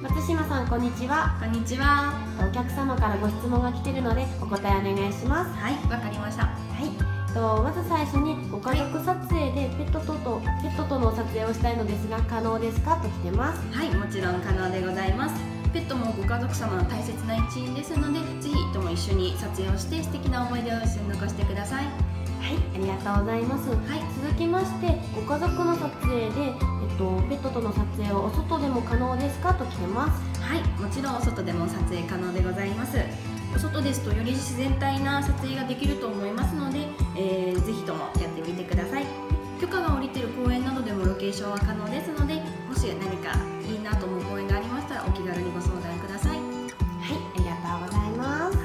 松島さん、こんにちは。 こんにちは。 お客様からご質問が来ているのでお答えお願いします。 はい、わかりました。 はい。まず最初にご家族撮影でペットとの撮影をしたいのですが可能ですかと来てます。 はい、もちろん可能でございます。ペットもご家族様の大切な一員ですので、ぜひとも一緒に撮影をして素敵な思い出を一緒に残してください。 はい、ありがとうございます。はい、続きましてご家族の撮影で、ペットとの撮影はお外でも可能ですかと来てます。 はい、もちろんお外でも撮影可能でございます。お外ですとより自然体な撮影ができると思いますので、ぜひともやってみてください。許可が下りている公園などでもロケーションは可能ですので、もし何かいいなと思う公園がありましたらお気軽にご相談ください。 はい、ありがとうございます。